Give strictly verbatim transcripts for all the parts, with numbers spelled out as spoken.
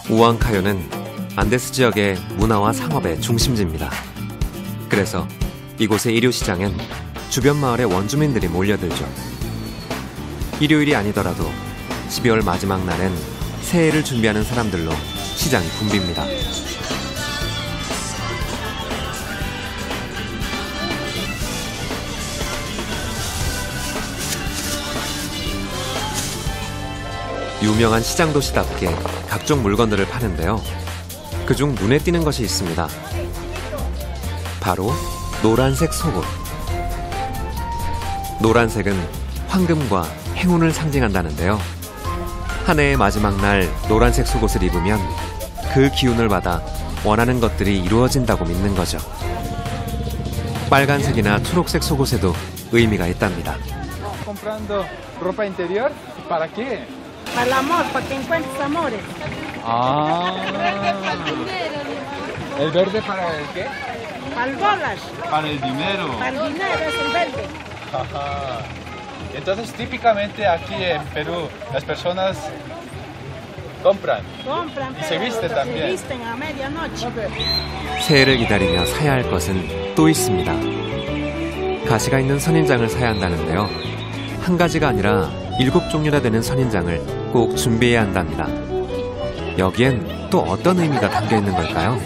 우앙카요는 안데스 지역의 문화와 상업의 중심지입니다. 그래서 이곳의 일요시장엔 주변 마을의 원주민들이 몰려들죠. 일요일이 아니더라도 십이월 마지막 날엔 새해를 준비하는 사람들로 시장이 붐빕니다. 유명한 시장 도시답게 각종 물건들을 파는데요. 그중 눈에 띄는 것이 있습니다. 바로 노란색 속옷. 노란색은 황금과 행운을 상징한다는데요. 한 해의 마지막 날 노란색 속옷을 입으면 그 기운을 받아 원하는 것들이 이루어진다고 믿는 거죠. 빨간색이나 초록색 속옷에도 의미가 있답니다. comprando ropa interior, ¿para qué? Para el amor, para que encuentres amores. Ah. ¿El verde para el qué? Para el dólar. Para el dinero. Para el dinero es el verde. Ajá. Entonces, típicamente aquí en Perú, las personas compran. Compran, Y se viste pero también. se visten a medianoche. 새해를 기다리며 사야 할 것은 또 있습니다. 가시가 있는 선인장을 사야 한다는데요. 한 가지가 아니라 일곱 종류나 되는 선인장을 꼭 준비해야 한답니다. 여기엔 또 어떤 의미가 담겨 있는 걸까요?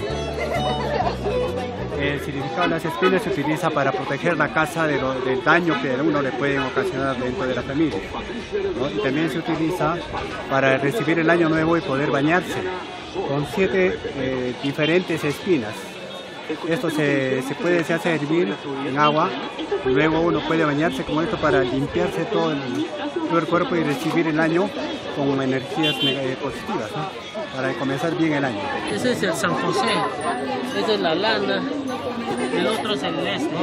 El significado de las espinas se utiliza para proteger la casa de lo, del daño que uno le pueden ocasionar dentro de la familia, ¿no? Y también se utiliza para recibir el año nuevo y poder bañarse con siete eh, diferentes espinas. Esto se, se puede se hace hervir en agua, y luego uno puede bañarse con esto para limpiarse todo el, todo el cuerpo y recibir el año con energías eh, positivas, ¿no? Para comenzar bien el año. Ese es el San José, esa es la lana, el otro es el este,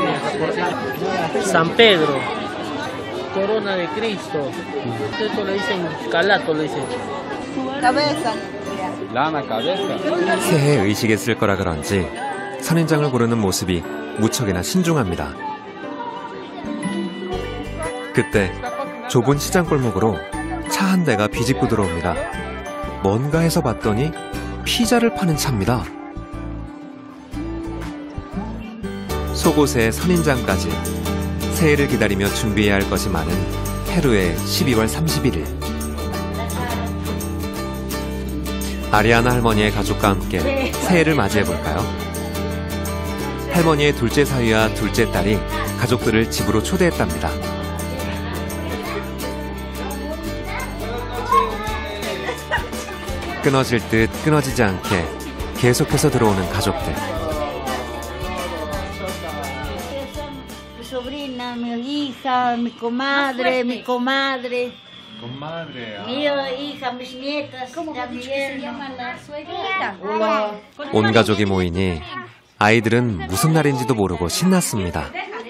San Pedro, corona de Cristo, esto le dicen calato, le dicen. Cabeza. Lana, cabeza. 새해 의식에 쓸 거라 그런지 선인장을 고르는 모습이 무척이나 신중합니다. 그때 좁은 시장 골목으로 차 한 대가 비집고 들어옵니다. 뭔가 해서 봤더니 피자를 파는 차입니다. 속옷에 선인장까지 새해를 기다리며 준비해야 할 것이 많은 페루의 십이월 삼십일일. 아리아나 할머니의 가족과 함께 새해를 맞이해볼까요? 할머니의 둘째 사위와 둘째 딸이 가족들을 집으로 초대했답니다. 끊어질 듯 끊어지지 않게 계속해서 들어오는 가족들. Mi sobrina, mi hija, mi comadre, mi comadre. Comadre. Mi hija, mis nietas. también. 온 가족이 모이니 아이들은 무슨 날인지도 모르고 신났습니다.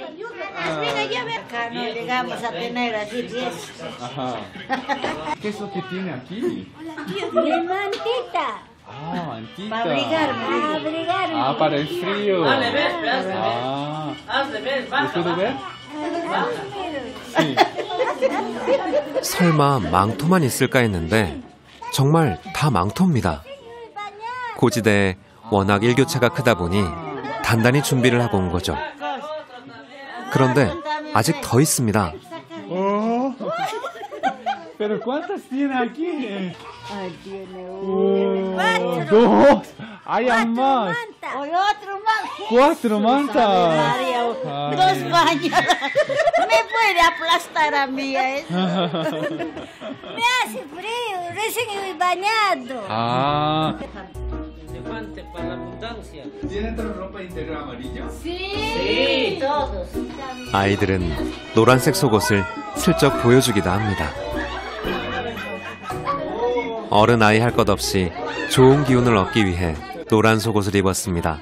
Acá no llegamos a tener así diez. Ajá. ¿Qué es lo que tiene aquí? Mi mantita. Ah, mantita. Para abrigarme. Para abrigarme. Ah, para el frío. Al revés, hazle Ah. hazle ver, ¿Lo puedo ver? Sí. 설마 망토만 있을까 했는데 정말 다 망토입니다. 고지대에 워낙 일교차가 크다 보니 단단히 준비를 하고 온 거죠. 그런데 아직 더 있습니다. Oh. ¿Pero cuántas tiene aquí? Ay, tiene Oh, uno. dos. Hay más. Hoy otro más. Cuatro mantas. María, Ay. dos baños. Me puede aplastar a mí. ¿eh? Me hace frío, recién he bañado. Ah. elefante para la abundancia. ¿Tiene ropa interior amarilla? Sí, todos. 아이들은 노란색 속옷을 슬쩍 보여주기도 합니다. 어른 아이 할 것 없이 좋은 기운을 얻기 위해 노란 속옷을 입었습니다.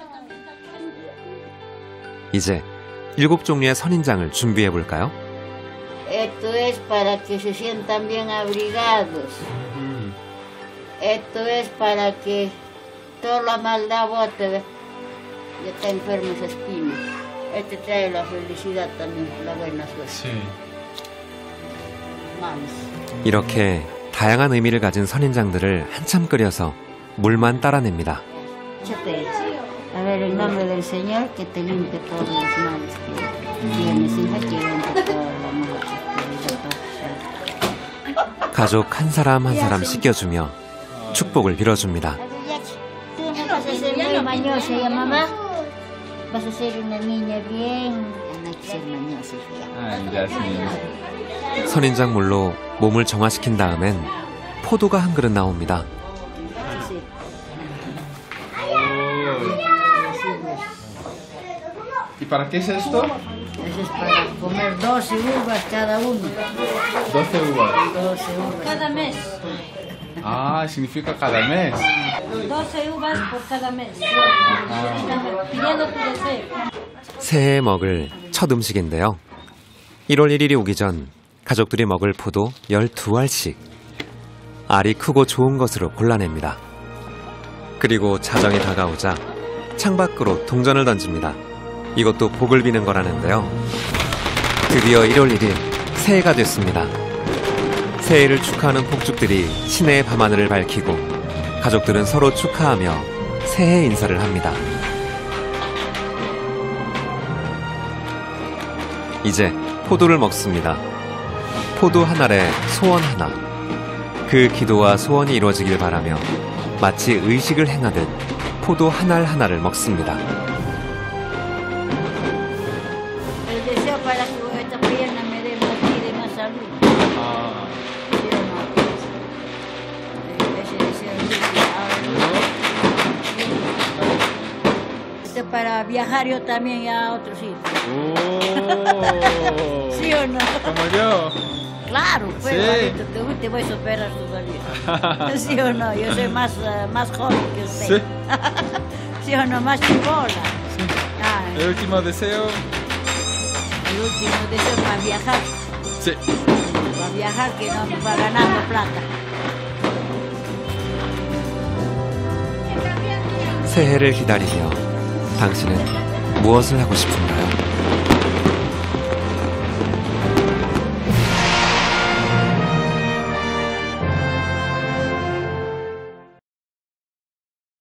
이제 일곱 종류의 선인장을 준비해 볼까요? Esto es para que se sientan bien abrigados. Esto es para que toda la maldad bote. Ya está enfermo esa espina. Este trae la felicidad también, la buena suerte. Sí. Vamos. 이렇게 다양한 의미를 가진 선인장들을 한참 끓여서 물만 따라냅니다. Échate. A ver, en nombre del Señor, que te limpie todos los males que tienes, hija, que limpie todos los males que tienes. 가족 한 사람 한 saram 씻겨주며 축복을 빌어줍니다. Tú no vas a ser muy mañosa, ¿ya, mamá? Vas a ser una niña bien. No hay que ser mañosa, hija. Ay, ya sí. 선인장 물로 몸을 정화시킨 다음엔 포도가 한 그릇 나옵니다. Sí. ¿Y para qué es esto? Eso es para comer doce uvas cada uno. doce uvas. doce uvas. Cada mes. Ah, significa cada mes. doce uvas por cada mes. Pidiendo tu deseo. 새해 먹을 첫 음식인데요. 일월 일일이 오기 전 가족들이 먹을 포도 열두 알씩. 알이 크고 좋은 것으로 골라냅니다. 그리고 자정이 다가오자 창밖으로 동전을 던집니다. 이것도 복을 비는 거라는데요. 드디어 일월 일일 새해가 됐습니다. 새해를 축하하는 폭죽들이 시내의 밤하늘을 밝히고 가족들은 서로 축하하며 새해 인사를 합니다. 이제 포도를 먹습니다. 포도 한 알에 소원 하나. 그 기도와 소원이 이루어지길 바라며 마치 의식을 행하듯 포도 한 알 하나를 먹습니다. El deseo para que esta pierna me dé más vida y más salud. Ah, ¿Sí o no? Ese deseo es ahora. Esto es para viajar yo también ya a otros sitios. oh. ¿Sí o no? Como yo. Claro, pues, Sí. Juanito, te, te voy a superar todavía. ¿Sí o no? Yo soy más, uh, más joven que usted. Sí. ¿Sí o no? Más chibola. Ah, El último deseo. el último deseo para viajar. Sí. Para viajar que no va ganando plata. 새해를 기다리며 당신은 무엇을 하고 싶은가요?